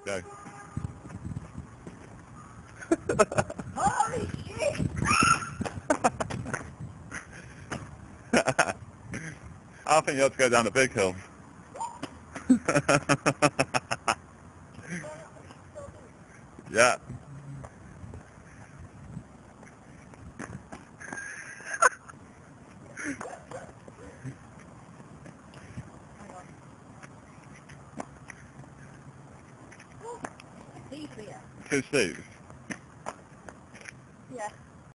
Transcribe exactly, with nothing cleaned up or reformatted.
Go. Holy shit! I think you have to go down the big hill. Yeah. Deep here. Too steep.